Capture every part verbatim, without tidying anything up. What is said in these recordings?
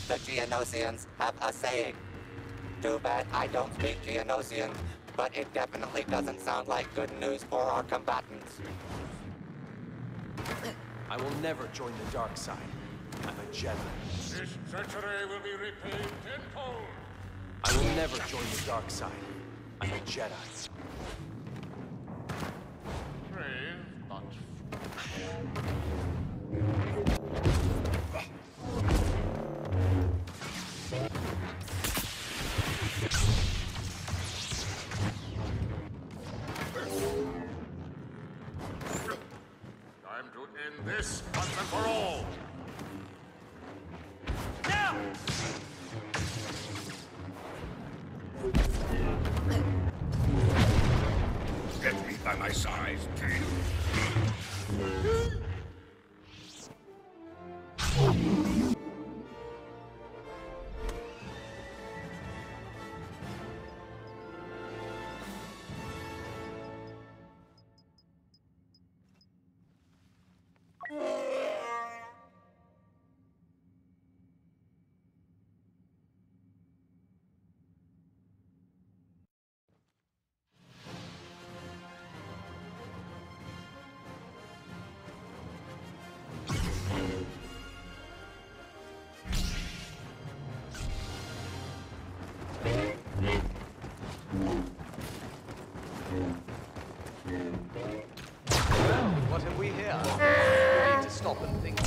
The Geonosians have a saying. Too bad I don't speak Geonosian, but it definitely doesn't sound like good news for our combatants. I will never join the dark side. I'm a Jedi. This treachery will be repaid tenfold. I will never join the dark side. I'm a Jedi. Brave, but time to end this once and for all. Now! Get me by my side, King. What have we here? We need to stop and think.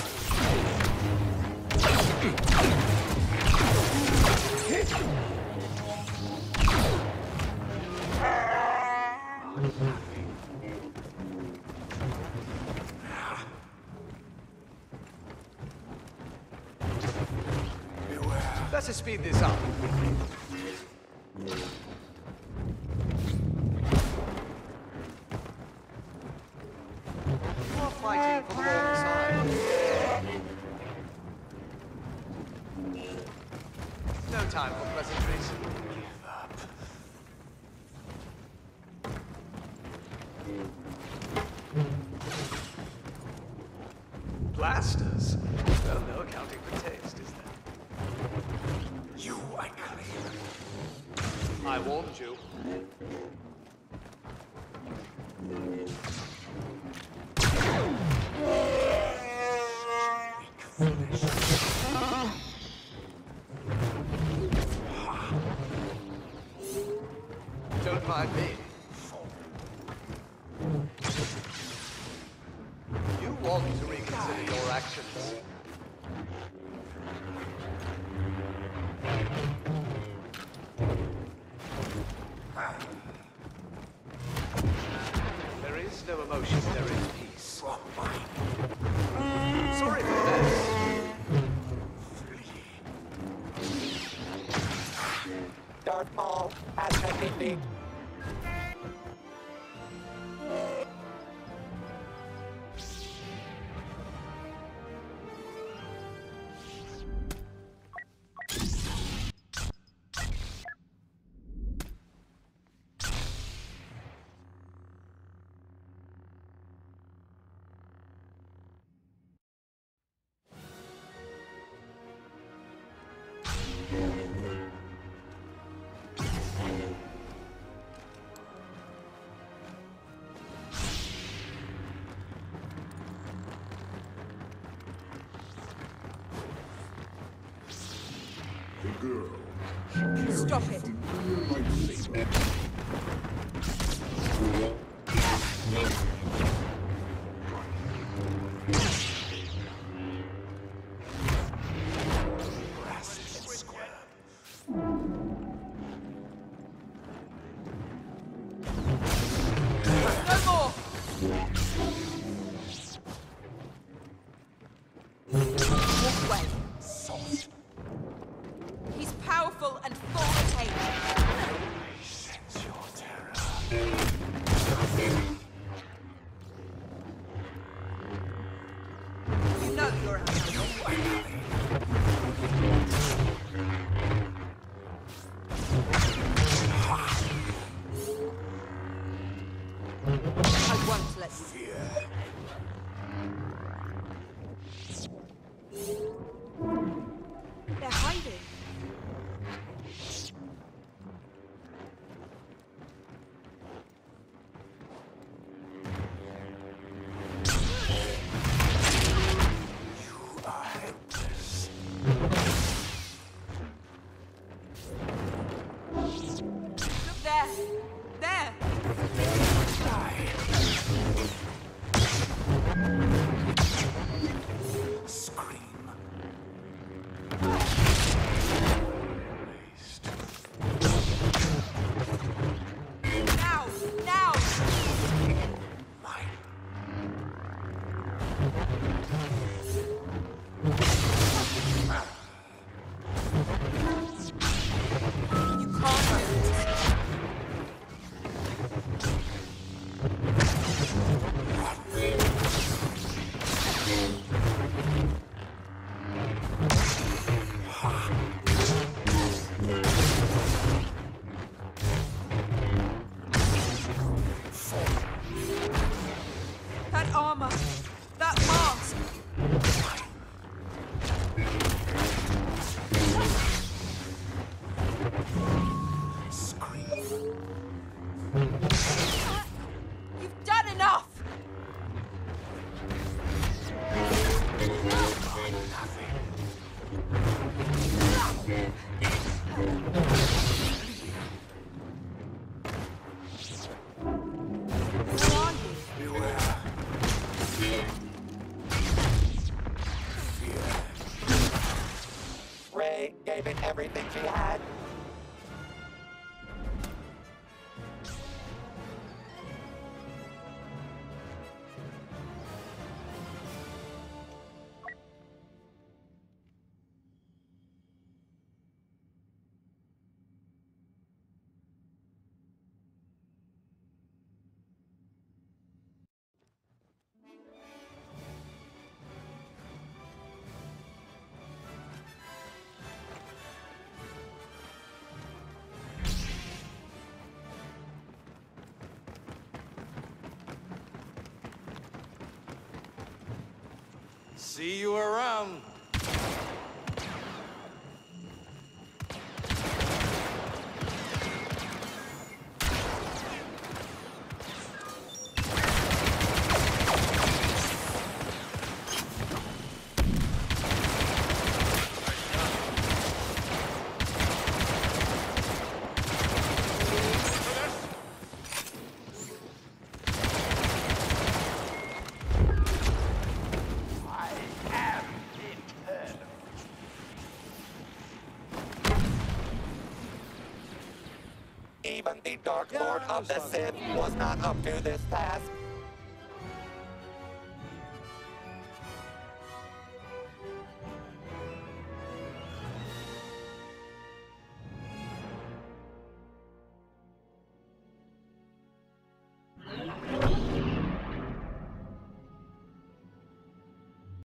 Let's speed this up. You are fighting for the wrong side. No time for pleasantries. Give up. Blasters? Well, no accounting for taste, is there? You, I claim. I warned you. Don't mind me. You want to reconsider your actions. There is no emotion, there is peace. Sorry for this. Darth Maul has been defeated. Stop it! No more! Walk away. He's powerful and authoritative. I sense your terror. You know you're a I won't let you. There! Scream. Waste. Now! Now! Mine. You can't do it. That armor, that mask. Scream. You've done enough. Who are you? Beware. Ray gave it everything she had. See you around. Even the Dark Yeah, Lord I of the understand. Sith was not up to this task.